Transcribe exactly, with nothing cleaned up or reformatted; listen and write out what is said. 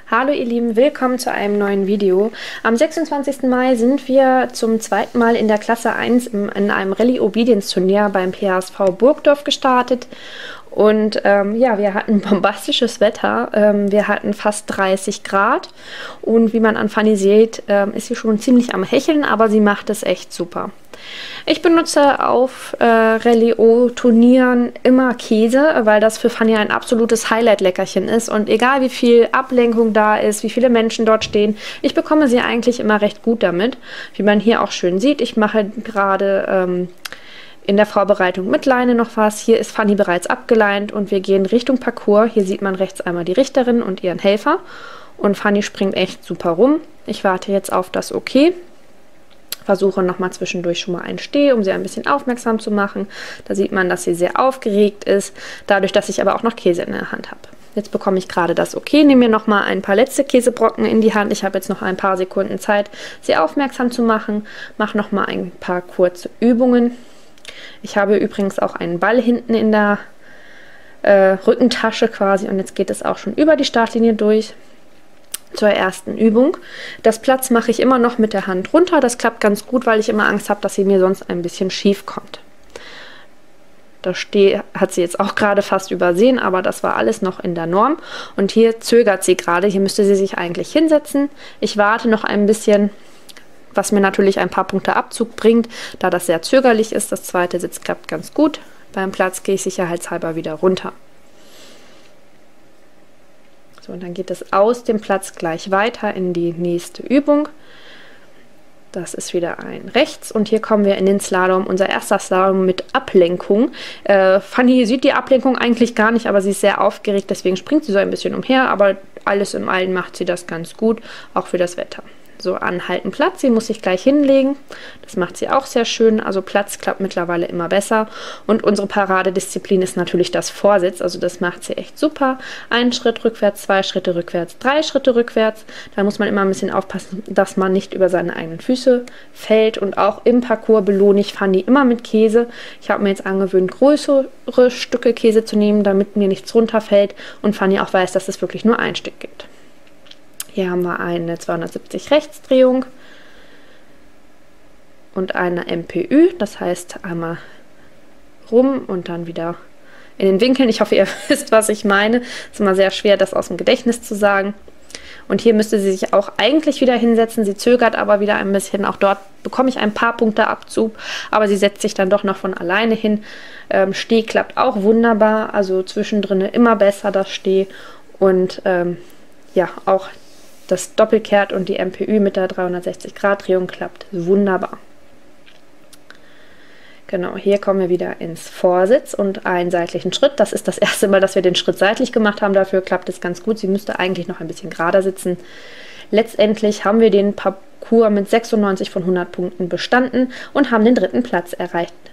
Hallo ihr Lieben, willkommen zu einem neuen Video. Am sechsundzwanzigsten Mai sind wir zum zweiten Mal in der Klasse eins im, in einem Rallye Obedience Turnier beim P H S V Burgdorf gestartet. Und ähm, ja, wir hatten bombastisches Wetter. Ähm, wir hatten fast dreißig Grad. Und wie man an Fanny sieht, ähm, ist sie schon ziemlich am Hecheln, aber sie macht es echt super. Ich benutze auf äh, Rallye-O-Turnieren immer Käse, weil das für Fanny ein absolutes Highlight-Leckerchen ist. Und egal wie viel Ablenkung da ist, wie viele Menschen dort stehen, ich bekomme sie eigentlich immer recht gut damit. Wie man hier auch schön sieht, ich mache gerade ähm, in der Vorbereitung mit Leine noch was. Hier ist Fanny bereits abgeleint und wir gehen Richtung Parcours. Hier sieht man rechts einmal die Richterin und ihren Helfer. Und Fanny springt echt super rum. Ich warte jetzt auf das Okay. Versuche nochmal zwischendurch schon mal einen Steh, um sie ein bisschen aufmerksam zu machen. Da sieht man, dass sie sehr aufgeregt ist, dadurch, dass ich aber auch noch Käse in der Hand habe. Jetzt bekomme ich gerade das Okay, nehme mir nochmal ein paar letzte Käsebrocken in die Hand. Ich habe jetzt noch ein paar Sekunden Zeit, sie aufmerksam zu machen. Mache nochmal ein paar kurze Übungen. Ich habe übrigens auch einen Ball hinten in der äh, Rückentasche quasi und jetzt geht es auch schon über die Startlinie durch. Zur ersten Übung. Das Platz mache ich immer noch mit der Hand runter. Das klappt ganz gut, weil ich immer Angst habe, dass sie mir sonst ein bisschen schief kommt. Das Steh hat sie jetzt auch gerade fast übersehen, aber das war alles noch in der Norm. Und hier zögert sie gerade. Hier müsste sie sich eigentlich hinsetzen. Ich warte noch ein bisschen, was mir natürlich ein paar Punkte Abzug bringt, da das sehr zögerlich ist. Das zweite Sitz klappt ganz gut. Beim Platz gehe ich sicherheitshalber wieder runter. So, und dann geht es aus dem Platz gleich weiter in die nächste Übung. Das ist wieder ein Rechts und hier kommen wir in den Slalom, unser erster Slalom mit Ablenkung. Äh, Fanny sieht die Ablenkung eigentlich gar nicht, aber sie ist sehr aufgeregt, deswegen springt sie so ein bisschen umher, aber alles in allem macht sie das ganz gut, auch für das Wetter. So, anhalten Platz, sie muss sich gleich hinlegen, das macht sie auch sehr schön, also Platz klappt mittlerweile immer besser und unsere Paradedisziplin ist natürlich das Vorsitz, also das macht sie echt super. Ein Schritt rückwärts, zwei Schritte rückwärts, drei Schritte rückwärts, da muss man immer ein bisschen aufpassen, dass man nicht über seine eigenen Füße fällt und auch im Parcours belohne ich Fanny immer mit Käse. Ich habe mir jetzt angewöhnt, größere Stücke Käse zu nehmen, damit mir nichts runterfällt und Fanny auch weiß, dass es wirklich nur ein Stück gibt. Hier haben wir eine zweihundertsiebzig Rechtsdrehung und eine M P Ü, das heißt einmal rum und dann wieder in den Winkeln. Ich hoffe, ihr wisst, was ich meine. Es ist immer sehr schwer, das aus dem Gedächtnis zu sagen. Und hier müsste sie sich auch eigentlich wieder hinsetzen. Sie zögert aber wieder ein bisschen. Auch dort bekomme ich ein paar Punkte Abzug, aber sie setzt sich dann doch noch von alleine hin. Ähm, Steh klappt auch wunderbar, also zwischendrin immer besser das Steh. Und ähm, ja, auch das Doppelkehrt und die M P Ü mit der dreihundertsechzig Grad Drehung klappt wunderbar. Genau, hier kommen wir wieder ins Vorsitz und einen seitlichen Schritt. Das ist das erste Mal, dass wir den Schritt seitlich gemacht haben. Dafür klappt es ganz gut. Sie müsste eigentlich noch ein bisschen gerader sitzen. Letztendlich haben wir den Parcours mit sechsundneunzig von hundert Punkten bestanden und haben den dritten Platz erreicht.